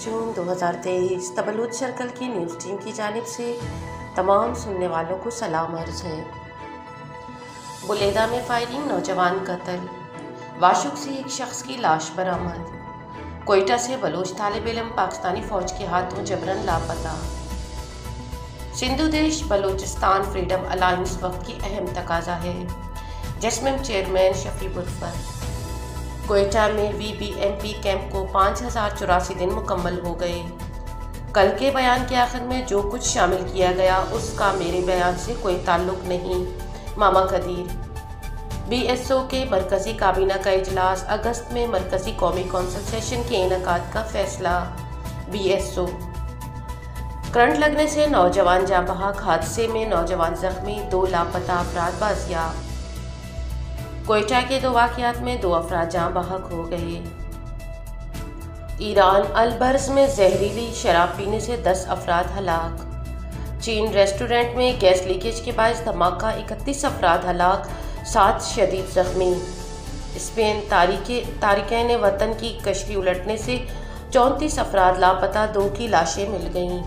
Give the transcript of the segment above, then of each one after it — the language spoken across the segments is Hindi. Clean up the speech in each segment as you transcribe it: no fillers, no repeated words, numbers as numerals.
जून 2023 द बलूच सर्कल की न्यूज़ टीम की जानिब से तमाम सुनने वालों को सलाम अर्ज़ है। बुलेदा में फायरिंग, नौजवान कत्ल, वाशुक से एक शख्स की लाश बरामद। कोयटा से बलोच तालिब इल्म पाकिस्तानी फ़ौज के हाथों जबरन लापता। सिंधु देश बलोचिस्तान फ्रीडम अलायंस वक्त की अहम तकाजा है। जस्मिम चेयरमैन शफी बुरफत। कोयटा में VBMP कैंप को 5084 दिन मुकम्मल हो गए। कल के बयान के आखिर में जो कुछ शामिल किया गया उसका मेरे बयान से कोई ताल्लुक नहीं। मामा कदीर। BSO के मरकज़ी काबीना का इजलास, अगस्त में मरकज़ी कौमी कौंसिल सेशन के इनेकाद का फैसला। BSO। करंट लगने से नौजवान जाँ बहक, हादसे में नौजवान जख्मी, 2 लापता अफराद बाजियाब। कोयटा के 2 वाक़यात में 2 अफराद जाँ बहक हो गए। ईरान अलबर्ज में जहरीली शराब पीने से 10 अफराद हलाक। चीन रेस्टोरेंट में गैस लीकेज के बायस धमाका, 31 अफराद हलाक, 7 शदीद जख्मी। स्पेन तारिकैन वतन की कश्ती उलटने से 34 अफराद लापता, 2 की लाशें मिल गईं।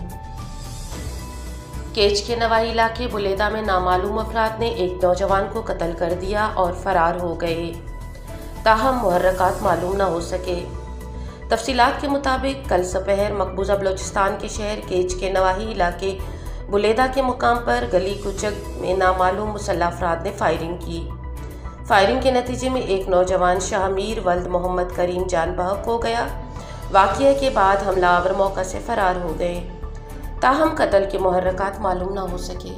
केच के नवाही इलाके बुलेदा में नामालूम अफराद ने एक नौजवान को कत्ल कर दिया और फरार हो गए, ताहम मुहर्रकात मालूम न हो सके। तफसीलात के मुताबिक कल दोपहर मकबूजा बलोचिस्तान के शहर केच के नवाही इलाके बुलेदा के मुकाम पर गली कुचक में नामालूम मुसल्लह अफराद ने फायरिंग की। फायरिंग के नतीजे में एक नौजवान शाहमीर वल्द मोहम्मद करीम जान बहक हो गया। वाक़ये के बाद हमलावर मौका से फरार हो गए, ताहम कत्ल के मुहर्रकात मालूम न हो सके।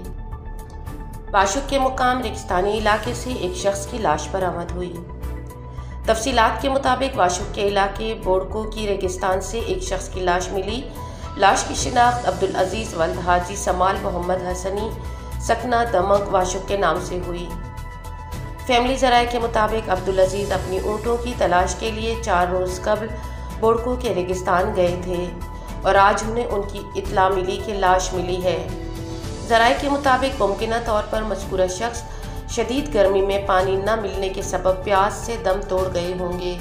वाशुक के मुकाम रेगिस्तानी इलाके से एक शख्स की लाश बरामद हुई। तफसीलात के मुताबिक वाशुक के इलाके बोड़को की रेगिस्तान से एक शख्स की लाश मिली। लाश की शिनाख्त अब्दुल अजीज़ वल्द हाजी समाल मोहम्मद हसनी सकना दमक वाशुक के नाम से हुई। फैमिली ज़राए के मुताबिक अब्दुल अजीज़ अपनी ऊँटों की तलाश के लिए 4 रोज़ कबल बोड़को के रेगिस्तान गए थे और आज उन्हें उनकी इत्तला मिली कि लाश मिली है। ज़राए के मुताबिक मुमकिना तौर पर मज़कूरा शख्स शदीद गर्मी में पानी न मिलने के सबब प्यास से दम तोड़ गए होंगे।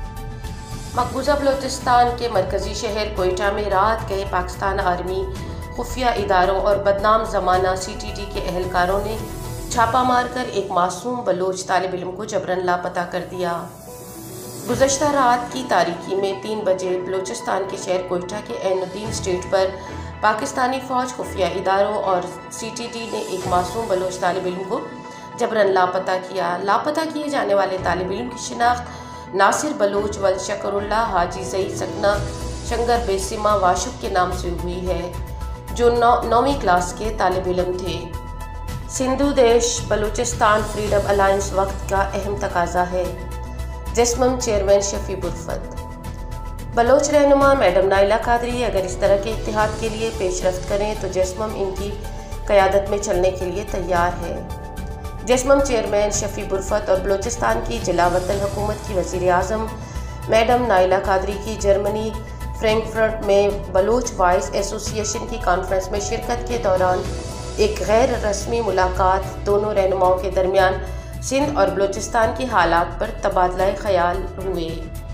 मकबूजा बलोचिस्तान के मरकज़ी शहर कोयटा में रात गए पाकिस्तान आर्मी, खुफिया इदारों और बदनाम ज़माना CTD के एहलकारों ने छापा मारकर एक मासूम बलोच तालिब इल्म को जबरन लापता कर दिया। गुज़श्ता रात की तारीकी में 3 बजे बलोचिस्तान के शहर कोयटा के ऐनुद्दीन स्ट्रीट पर पाकिस्तानी फ़ौज, खुफिया इदारों और CTD ने एक मासूम बलोच तालिब इल्म को जबरन लापता किया। लापता किए जाने वाले तालिब इल्म की शिनाख्त नासिर बलोच वल शकरुल्ला हाजी ज़ई सकना शंगर बेसिमा वाशुक के नाम से हुई है, जो 9वीं क्लास के तालिब इल्म थे। सिंधु देश बलूचिस्तान फ्रीडम अलायंस वक्त का अहम तकाजा है। जस्मम चेयरमैन शफी बुरफत। बलोच रहनुमा मैडम नाइला कादरी अगर इस तरह के इत्तेहाद के लिए पेशरफ्त करें तो जस्मम इनकी क़यादत में चलने के लिए तैयार है। जस्मम चेयरमैन शफी बुरफत और बलोचिस्तान की जिला वतन हुकूमत की वज़ीर आज़म मैडम नाइला कादरी की जर्मनी फ्रैंकफर्ट में बलोच वॉइस एसोसिएशन की कॉन्फ्रेंस में शिरकत के दौरान एक गैर रस्मी मुलाकात दोनों रहनुमाओं के दरमियान सिंध और बलोचिस्तान के हालात पर तबादला ख्याल हुए।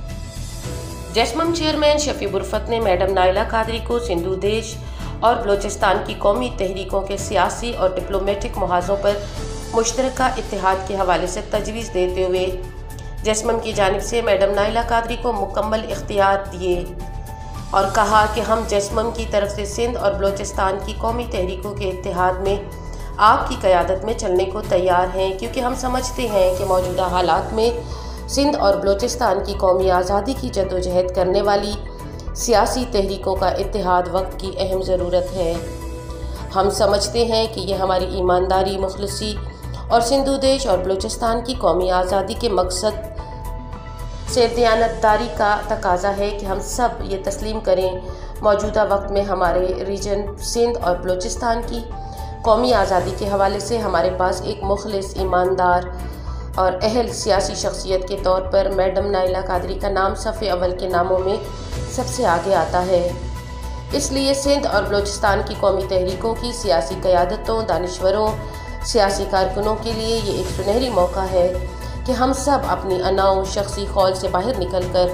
जस्मम चेयरमैन शफी बुरफत ने मैडम नाइला कादरी को सिंधु देश और बलोचिस्तान की कौमी तहरीकों के सियासी और डिप्लोमेटिक मुहाज़ों पर मुश्तरका इत्तेहाद के हवाले से तजवीज़ देते हुए जस्मम की जानिब से मैडम नाइला कादरी को मुकम्मल इख्तियार दिए और कहा कि हम जस्मम की तरफ से सिंध और बलोचिस्तान की कौमी तहरीकों के इत्तेहाद में आपकी क़यादत में चलने को तैयार हैं, क्योंकि हम समझते हैं कि मौजूदा हालात में सिंध और बलोचिस्तान की कौमी आज़ादी की जद्दोजहद करने वाली सियासी तहरीकों का इत्तेहाद वक्त की अहम ज़रूरत है। हम समझते हैं कि यह हमारी ईमानदारी, मुखलिसी और सिंधु देश और बलोचिस्तान की कौमी आज़ादी के मकसद से दयानतदारी का तकाजा है कि हम सब ये तस्लीम करें मौजूदा वक्त में हमारे रीजन सिंध और बलोचिस्तान की कौमी आज़ादी के हवाले से हमारे पास एक मुखलिस, ईमानदार और अहल सियासी शख्सियत के तौर पर मैडम नाइला कादरी का नाम सफ़े अव्वल के नामों में सबसे आगे आता है। इसलिए सिंध और बलोचिस्तान की कौमी तहरीकों की सियासी क़यादतों, दानिश्वरों, सियासी कारकुनों के लिए ये एक सुनहरी मौका है कि हम सब अपनी अनाओ शख्सी खौल से बाहर निकल कर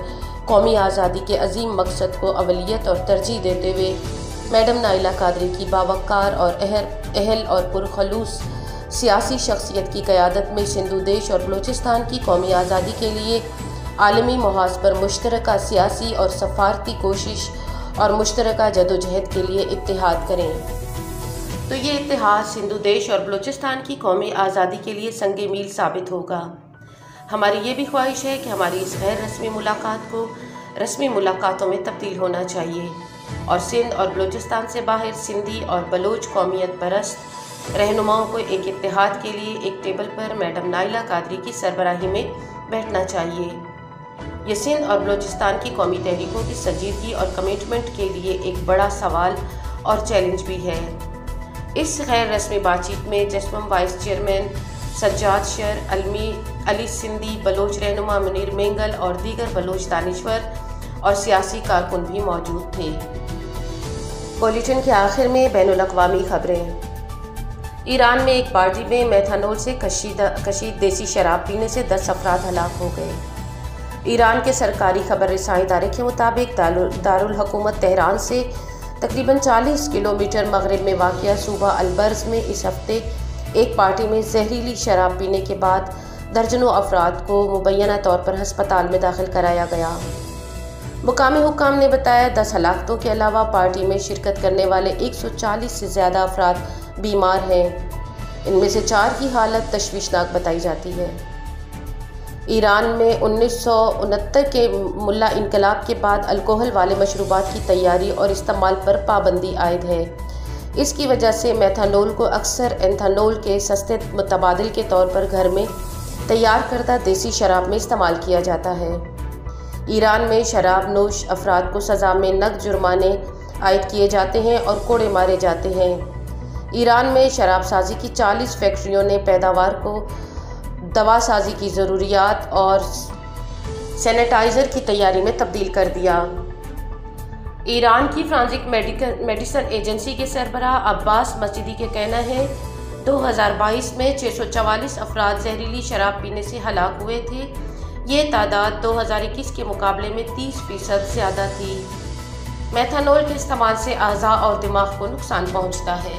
कौमी आज़ादी के अजीम मकसद को अवलियत और तरजीह देते हुए मैडम नाइला कादरी की बावकार और अहल और पुरखलूस सियासी शख्सियत की क़यादत में सिंधु देश और बलूचिस्तान की कौमी आज़ादी के लिए आलमी महाज पर मुश्तरका सियासी और सफारती कोशिश और मुश्तरका जदोजहद के लिए इत्तेहाद करें। तो ये इत्तेहाद सिंधु देश और बलूचिस्तान की कौमी आज़ादी के लिए संगे मील साबित होगा। हमारी ये भी ख्वाहिश है कि हमारी इस गैर रस्मी मुलाकात को रस्मी मुलाकातों में तब्दील होना चाहिए और सिंध और बलूचिस्तान से बाहर सिंधी और बलोच कौमियत परस्त रहनुमाओं को एक इत्तेहाद के लिए एक टेबल पर मैडम नाइला कादरी की सरबराही में बैठना चाहिए। ये सिंध और बलूचिस्तान की कौमी तहरीकों की संजीदगी और कमिटमेंट के लिए एक बड़ा सवाल और चैलेंज भी है। इस गैर रस्मी बातचीत में जस्मम वाइस चेयरमैन सज्जाद शर, अली सिंधी, बलोच रहनुमा मुनीर मेंगल और दीगर बलोच दानिश्वर और सियासी कारकुन भी मौजूद थे। बुलेटिन के आखिर में बैनुल-अक़वामी खबरें। ईरान में एक पार्टी में मेथनॉल से कशीद देसी शराब पीने से 10 अफराद हलाक हो गए। ईरान के सरकारी खबर रसाई इदारे के मुताबिक दारुल हुकूमत तेहरान से तकरीबन 40 किलोमीटर मगरिब में वाक़िया सूबा अलबर्ज में इस हफ्ते एक पार्टी में जहरीली शराब पीने के बाद दर्जनों अफराद को मुबैना तौर पर हस्पताल में दाखिल कराया गया। मुकामी हुक्काम ने बताया 10 हलाकतों के अलावा पार्टी में शिरकत करने वाले 140 से ज़्यादा अफराद बीमार हैं। इनमें से 4 की हालत तशवीशनाक बताई जाती है। ईरान में 1969 के मुल्ला इनकलाब के बाद अल्कोहल वाले मशरूबात की तैयारी और इस्तेमाल पर पाबंदी आयद है। इसकी वजह से मेथनॉल को अक्सर एथनॉल के सस्ते मुतबादिल के तौर पर घर में तैयार करदा देसी शराब में इस्तेमाल किया जाता है। ईरान में शराब नोश अफराद को सज़ा में नकद जुर्माने आयद किए जाते हैं और कोड़े मारे जाते हैं। ईरान में शराब साजी की 40 फैक्ट्रियों ने पैदावार को दवा साजी की ज़रूरियात और सैनिटाइज़र की तैयारी में तब्दील कर दिया। ईरान की फ्रांसिक मेडिसिन एजेंसी के सरबराह अब्बास मस्जिदी के कहना है 2022 में 644 अफराद जहरीली शराब पीने से हलाक हुए थे। ये तादाद 2021 के मुकाबले में 30% ज़्यादा थी। मेथनॉल के इस्तेमाल से अज़ा और दिमाग को नुकसान पहुंचता है।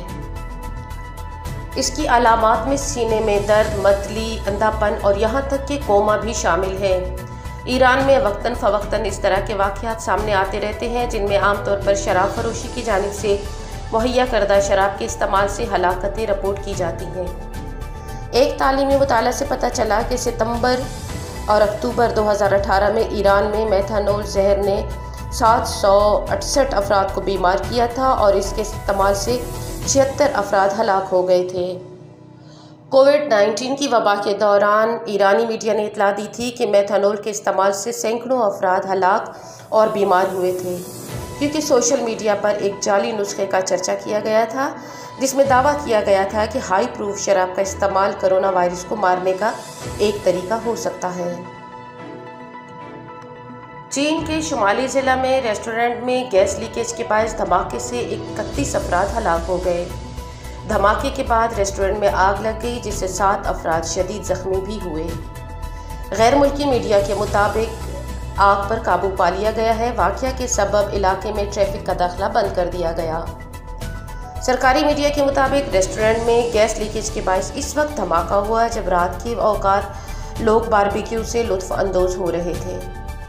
इसकी अलामात में सीने में दर्द, मतली, अंधापन और यहाँ तक कि कोमा भी शामिल है। ईरान में वक्तन फ़वक्तन इस तरह के वाक़यात सामने आते रहते हैं जिनमें आमतौर पर शराब फरोशी की जानिब से मुहैया करदा शराब के इस्तेमाल से हलाकतें रिपोर्ट की जाती हैं। एक तालीमी मुताला से पता चला कि सितंबर और अक्टूबर 2018 में ईरान में मेथनॉल जहर ने 768 अफराद को बीमार किया था और इसके इस्तेमाल से 76 अफराद हलाक हो गए थे। कोविड-19 की वबा के दौरान ईरानी मीडिया ने इतला दी थी कि मेथनॉल के इस्तेमाल से सैकड़ों अफराद हलाक और बीमार हुए थे, क्योंकि सोशल मीडिया पर एक जाली नुस्खे का चर्चा किया गया था जिसमें दावा किया गया था कि हाई प्रूफ शराब का इस्तेमाल कोरोना वायरस को मारने का एक तरीका हो सकता है। चीन के शुमाली ज़िला में रेस्टोरेंट में गैस लीकेज के बायस धमाके से 31 अफराद हलाक हो गए। धमाके के बाद रेस्टोरेंट में आग लग गई जिससे 7 अफराद शदीद ज़ख्मी भी हुए। गैर मुल्की मीडिया के मुताबिक आग पर काबू पा लिया गया है। वाक़या के सबब इलाके में ट्रैफिक का दाखिला बंद कर दिया गया। सरकारी मीडिया के मुताबिक रेस्टोरेंट में गैस लीकेज के बायस इस वक्त धमाका हुआ जब रात के औकात लोग बारबेक्यू से लुत्फ़ अंदोज़ हो रहे थे।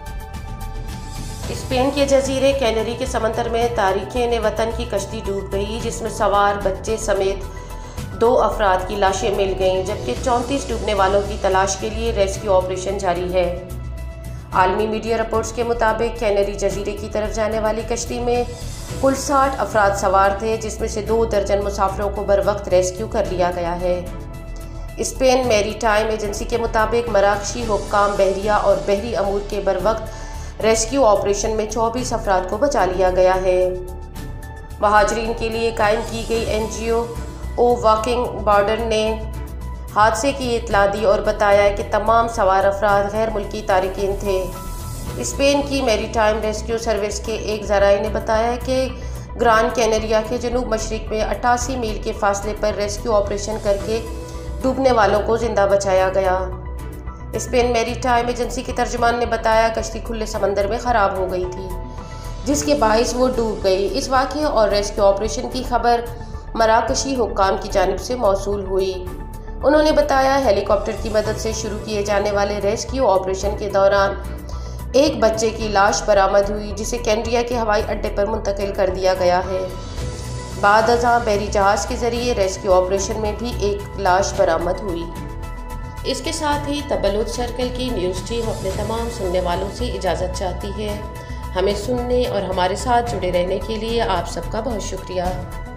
स्पेन के जजीरे कैनरी के समंदर में तारिकीन वतन की कश्ती डूब गई जिसमें सवार बच्चे समेत 2 अफराद की लाशें मिल गईं, जबकि 34 डूबने वालों की तलाश के लिए रेस्क्यू ऑपरेशन जारी है। आलमी मीडिया रिपोर्ट्स के मुताबिक कैनरी जजीरे की तरफ जाने वाली कश्ती में कुल 60 अफराद सवार थे, जिसमें से 2 दर्जन मुसाफिरों को बर वक्त रेस्क्यू कर लिया गया है। स्पेन मैरीटाइम एजेंसी के मुताबिक मराकशी हुक्काम बहरिया और बहरी अमूर के बर वक्त रेस्क्यू ऑपरेशन में 24 अफराद को बचा लिया गया है। महाजरीन के लिए कायम की गई NGO वॉकिंग बॉर्डर ने हादसे की इतला दी और बताया कि तमाम सवार अफराद गैर मुल्की तारिकीन थे। स्पेन की मैरीटाइम रेस्क्यू सर्विस के एक ज़राए ने बताया कि ग्रान कैनरिया के जनूब मशरिक में 88 मील के फासले पर रेस्क्यू ऑपरेशन करके डूबने वालों को जिंदा बचाया गया। स्पेन मैरीटाइम एजेंसी के तर्जुमान ने बताया कश्ती खुले समंदर में ख़राब हो गई थी, जिसके बाइस वो डूब गई। इस वाक़े और रेस्क्यू ऑपरेशन की खबर मराकशी हुक्काम की जानिब से मौसूल हुई। उन्होंने बताया हेलीकॉप्टर की मदद से शुरू किए जाने वाले रेस्क्यू ऑपरेशन के दौरान एक बच्चे की लाश बरामद हुई, जिसे कैंडिया के हवाई अड्डे पर मुंतकिल कर दिया गया है। बाद अज़ां बहरी जहाज़ के ज़रिए रेस्क्यू ऑपरेशन में भी एक लाश बरामद हुई। इसके साथ ही तबलुद सर्कल की न्यूज़ टीम अपने तमाम सुनने वालों से इजाज़त चाहती है। हमें सुनने और हमारे साथ जुड़े रहने के लिए आप सबका बहुत शुक्रिया।